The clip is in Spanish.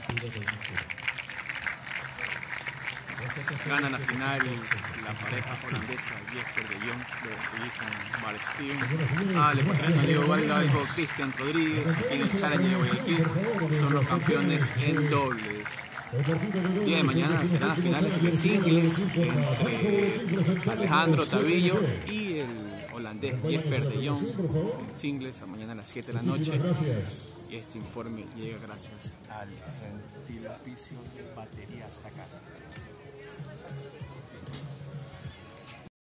Gana la final la pareja holandesa Jesper de Jong de Ethan Barstein al ecuatoriano Diego Valgalgo, Cristian Rodríguez en el Challenger de Guayaquil. Son los campeones en dobles. El día de mañana serán las finales de singles entre Alejandro Tabillo y el holandés Jesper de Jong en singles, mañana a las 7 de la noche. Y este informe llega gracias al gentil auspicio de Baterías Takara.